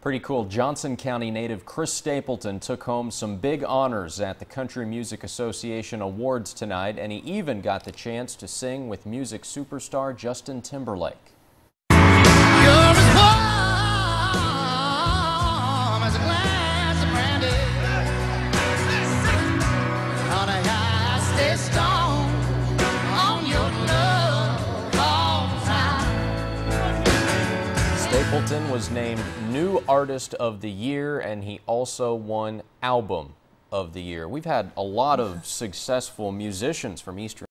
Pretty cool. Johnson County native Chris Stapleton took home some big honors at the Country Music Association Awards tonight, and he even got the chance to sing with music superstar Justin Timberlake. Stapleton was named New Artist of the Year, and he also won Album of the Year. We've had a lot of successful musicians from Eastern